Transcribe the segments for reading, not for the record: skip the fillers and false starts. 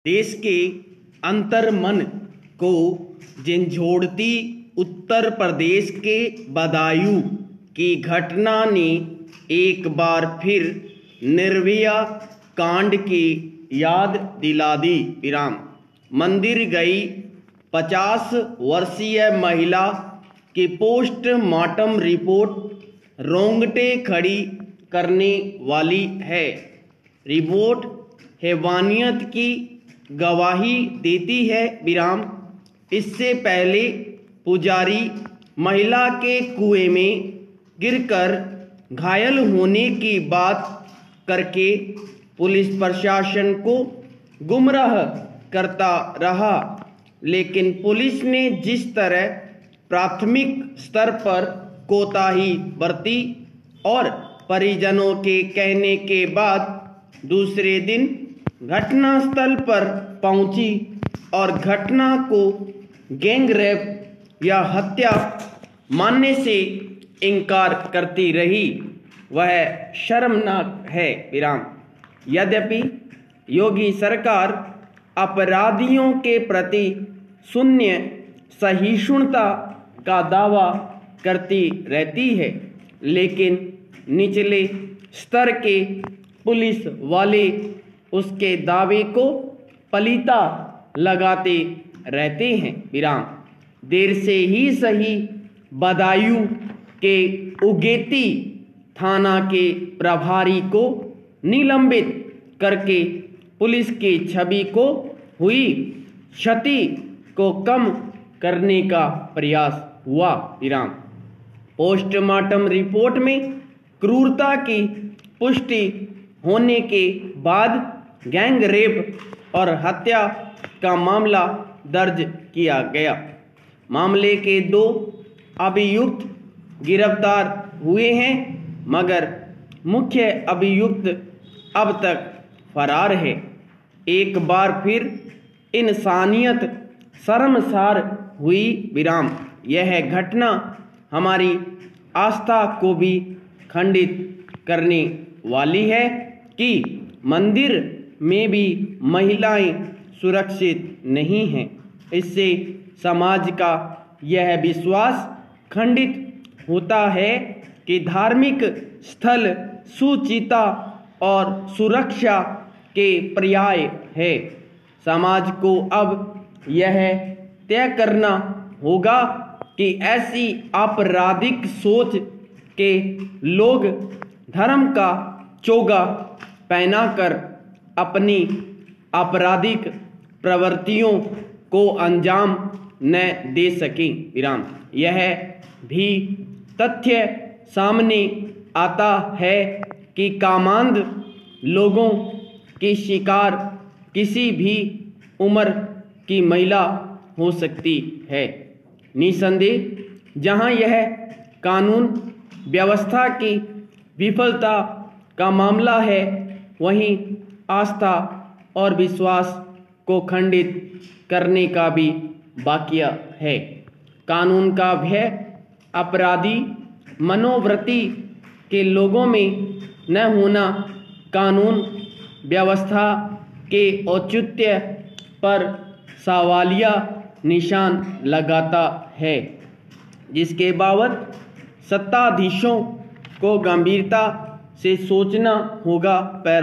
देश के अंतर्मन को झंझोड़ती उत्तर प्रदेश के बदायूं की घटना ने एक बार फिर निर्भया कांड की याद दिला दी। मंदिर गई 50 वर्षीय महिला की पोस्टमार्टम रिपोर्ट रोंगटे खड़ी करने वाली है। रिपोर्ट हैवानियत की गवाही देती है। इससे पहले पुजारी महिला के कुएं में गिरकर घायल होने की बात करके पुलिस प्रशासन को गुमराह करता रहा, लेकिन पुलिस ने जिस तरह प्राथमिक स्तर पर कोताही बरती और परिजनों के कहने के बाद दूसरे दिन घटनास्थल पर पहुंची और घटना को गैंग रेप या हत्या मानने से इनकार करती रही, वह शर्मनाक है। यद्यपि योगी सरकार अपराधियों के प्रति शून्य सहिष्णुता का दावा करती रहती है, लेकिन निचले स्तर के पुलिस वाले उसके दावे को पलीता लगाते रहते हैं। देर से ही सही बदायूं के उगेती थाना के प्रभारी को निलंबित करके पुलिस की छवि को हुई क्षति को कम करने का प्रयास हुआ। पोस्टमार्टम रिपोर्ट में क्रूरता की पुष्टि होने के बाद गैंग रेप और हत्या का मामला दर्ज किया गया। मामले के 2 अभियुक्त गिरफ्तार हुए हैं, मगर मुख्य अभियुक्त अब तक फरार है। एक बार फिर इंसानियत शर्मसार हुई। यह घटना हमारी आस्था को भी खंडित करने वाली है कि मंदिर में भी महिलाएं सुरक्षित नहीं हैं। इससे समाज का यह विश्वास खंडित होता है कि धार्मिक स्थल सुचिता और सुरक्षा के पर्याय है। समाज को अब यह तय करना होगा कि ऐसी आपराधिक सोच के लोग धर्म का चोगा पहनाकर अपनी आपराधिक प्रवृत्तियों को अंजाम न दे सकें। यह भी तथ्य सामने आता है कि कामांध लोगों की शिकार किसी भी उम्र की महिला हो सकती है। निसंदेह जहां यह कानून व्यवस्था की विफलता का मामला है, वहीं आस्था और विश्वास को खंडित करने का भी बाकिया है। कानून का भय अपराधी मनोवृत्ति के लोगों में न होना कानून व्यवस्था के औचित्य पर सवालिया निशान लगाता है, जिसके बाबत सत्ताधीशों को गंभीरता से सोचना होगा।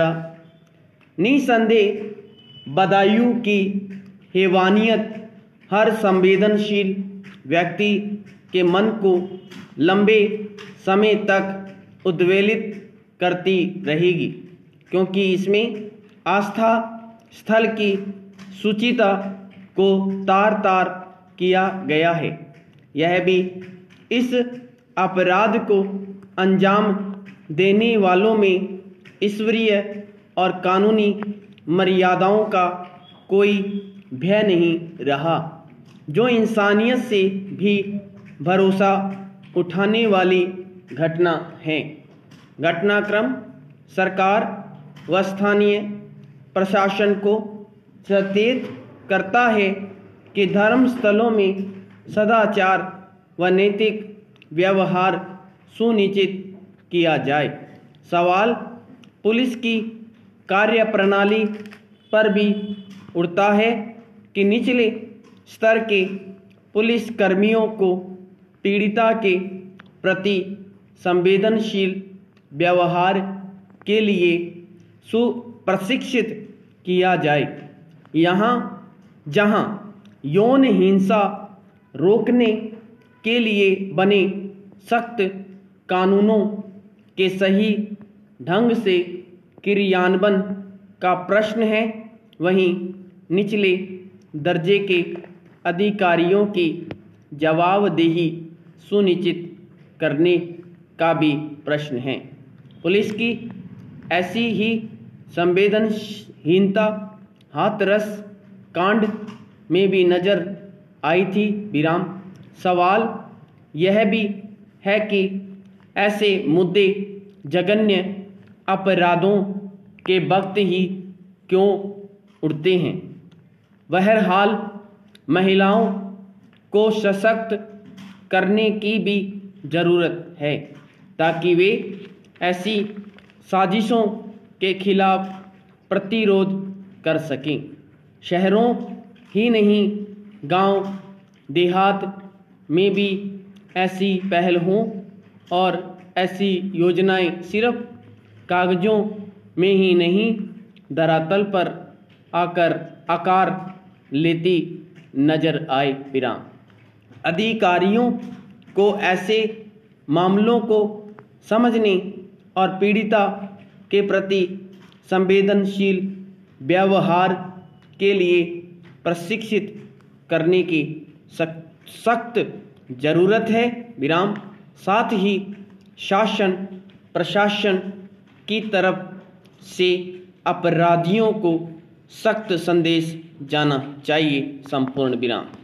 निसंदेह बदायूं की हैवानियत हर संवेदनशील व्यक्ति के मन को लंबे समय तक उद्वेलित करती रहेगी, क्योंकि इसमें आस्था स्थल की सुचिता को तार-तार किया गया है। यह भी इस अपराध को अंजाम देने वालों में ईश्वरीय और कानूनी मर्यादाओं का कोई भय नहीं रहा, जो इंसानियत से भी भरोसा उठाने वाली घटना है। घटनाक्रम सरकार व स्थानीय प्रशासन को सचेत करता है कि धर्म स्थलों में सदाचार व नैतिक व्यवहार सुनिश्चित किया जाए। सवाल पुलिस की कार्यप्रणाली पर भी उठता है कि निचले स्तर के पुलिस कर्मियों को पीड़िता के प्रति संवेदनशील व्यवहार के लिए सुप्रशिक्षित किया जाए। यहाँ जहाँ यौन हिंसा रोकने के लिए बने सख्त कानूनों के सही ढंग से क्रियान्वयन का प्रश्न है, वहीं निचले दर्जे के अधिकारियों की जवाबदेही सुनिश्चित करने का भी प्रश्न है। पुलिस की ऐसी ही संवेदनहीनता हाथरस कांड में भी नजर आई थी। विराम। सवाल यह भी है कि ऐसे मुद्दे जघन्य अपराधों के वक्त ही क्यों उठते हैं। बहरहाल महिलाओं को सशक्त करने की भी ज़रूरत है ताकि वे ऐसी साजिशों के खिलाफ प्रतिरोध कर सकें। शहरों ही नहीं, गांव देहात में भी ऐसी पहल हों और ऐसी योजनाएं सिर्फ कागज़ों में ही नहीं, धरातल पर आकार लेती नजर आए। विराम। अधिकारियों को ऐसे मामलों को समझने और पीड़िता के प्रति संवेदनशील व्यवहार के लिए प्रशिक्षित करने की सख्त ज़रूरत है। विराम। साथ ही शासन प्रशासन की तरफ से अपराधियों को सख्त संदेश जाना चाहिए। संपूर्ण विराम।